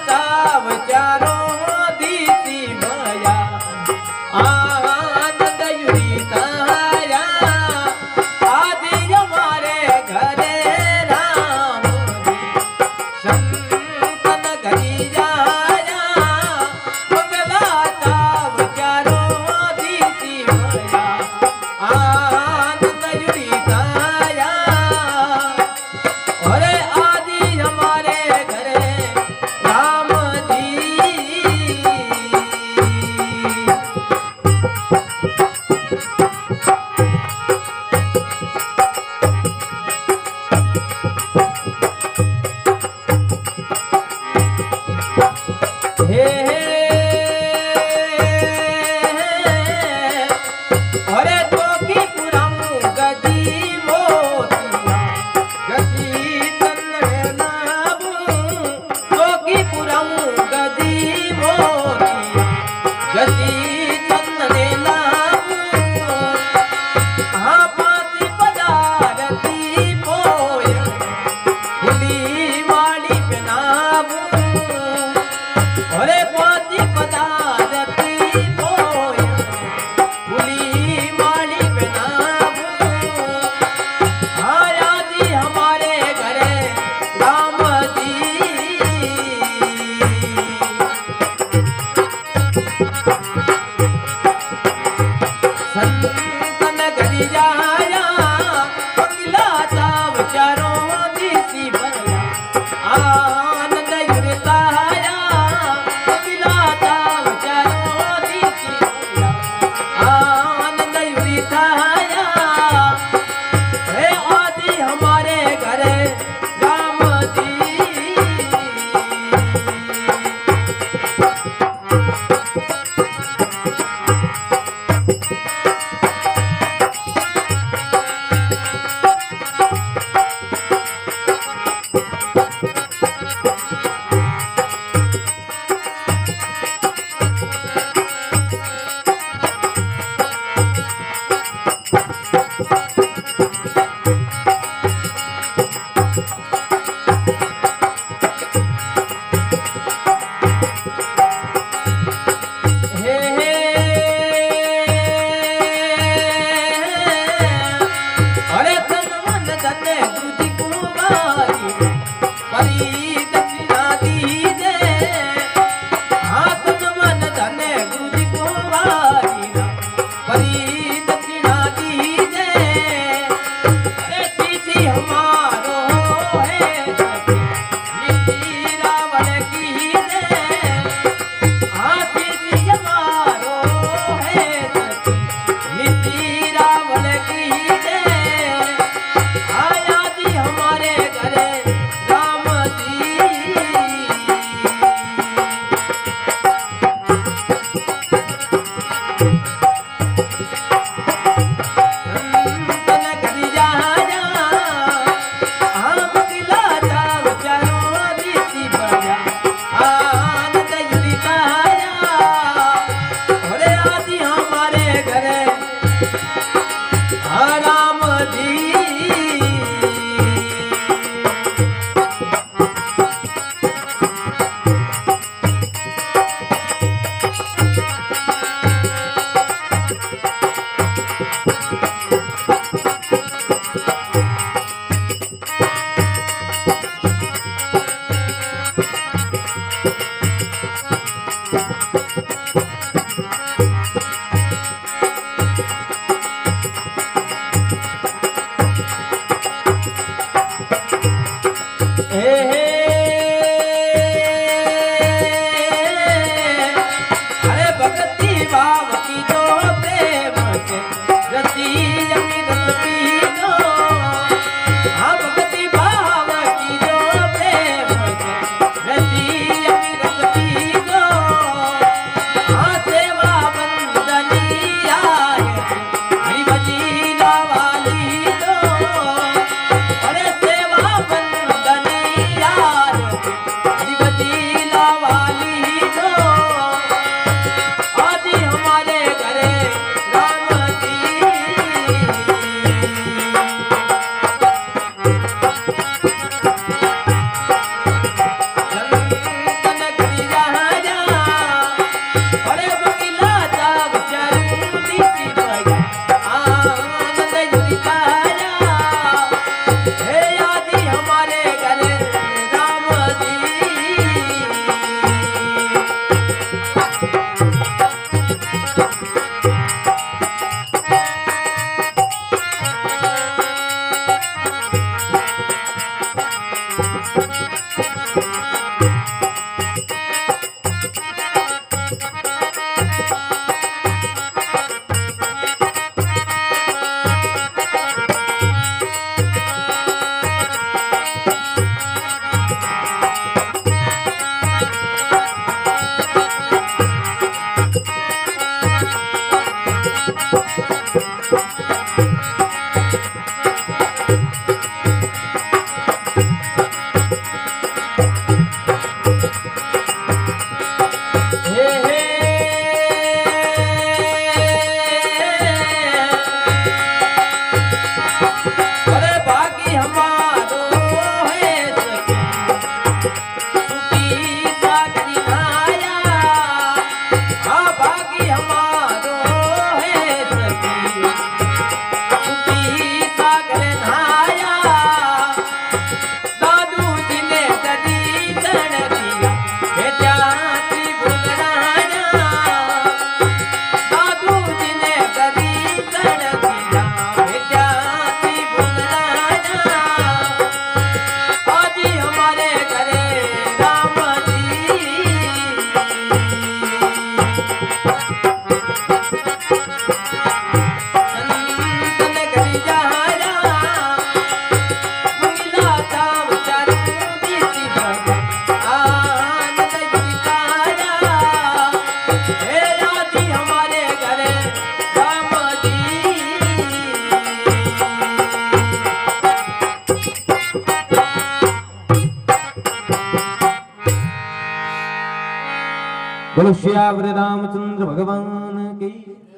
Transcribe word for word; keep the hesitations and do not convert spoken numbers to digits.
चाव चारो दीसी भया आनंद युरिताया आदि हमारे घरे राम संतन घरी जाया मंगला चाव चारो दीसी भया आनंद युरिताया अरे आदि हमारे घरे राम जी हे अरे तो की पुरामु गदी मोतिया गदी तन्ने नाबू तो की पुरामु गदी मोतिया गदी तन्ने नाबू हाँ पाती पदारती पोय फुली माली पेनाबू अरे पाती पदारती पोय फुली माली पेनाबू आया जी हमारे घरे राम जी संतन घरी जाया मंगला चाव चारों दीसी भया आनंद युरता बोलो श्यावर रामचंद्र भगवान की।